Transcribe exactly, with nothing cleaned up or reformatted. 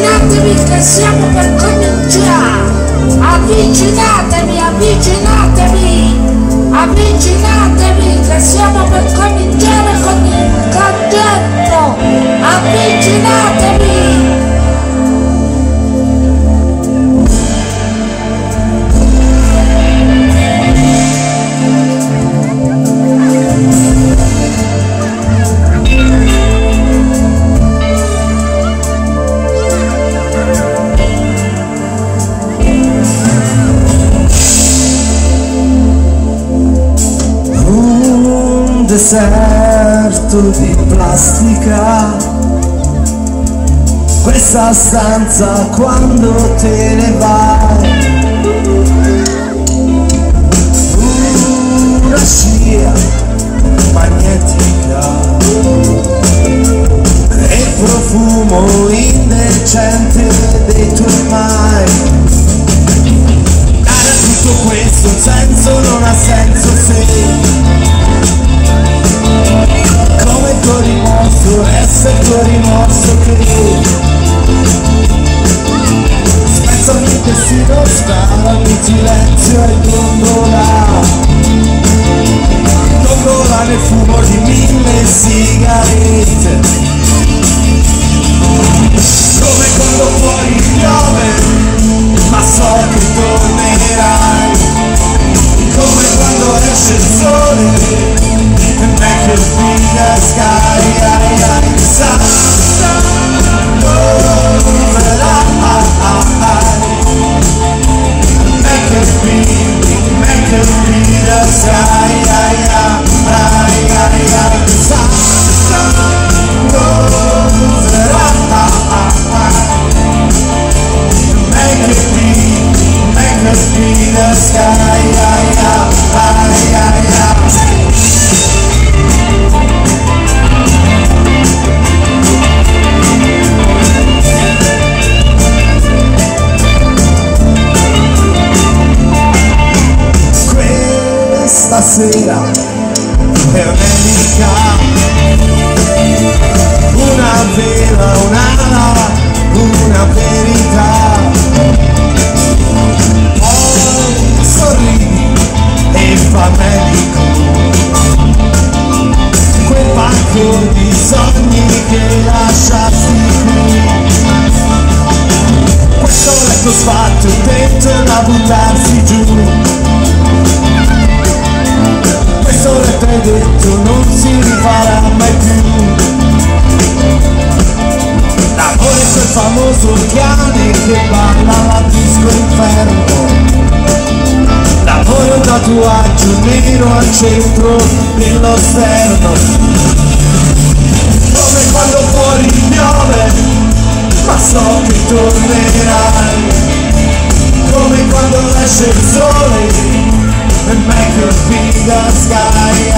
Avvicinatevi che siamo per cominciare. Avvicinatevi, avvicinatevi, avvicinatevi che siamo per cominciare con il concerto. Avvicinatevi. Deserto di plastica, questa stanza quando te ne vai, una scia magnetica e il profumo indecente dei tuoi mai. Dare a tutto questo un senso non ha senso se come il tuo rimorso resta il tuo rimorso che spezza ogni destino, scala ogni silenzio e gondola, gondola nel fumo di mille sigarette, come quando fuori piove ma so che tornerai, come quando esce il sole and make it be the sky, I, I, sun over make it be, make it be the sky, I, I, I, I, sun over make it be, make it be the sky, I, I, I, I, stasera è un'elica, una vela, un'ala, una verità. Poi sorridi e fa medico quel pacco di sogni che lasciasti qui. Questo letto sfatto, un tetto da buttarsi giù. Questo letto è detto non si rifarà mai più. L'amore è quel famoso cane che balla la disco inferno. L'amore è un tatuaggio nero al centro dello sterno. Come quando fuori piove ma so che tornerai, come quando esce il sole and make it be the sky.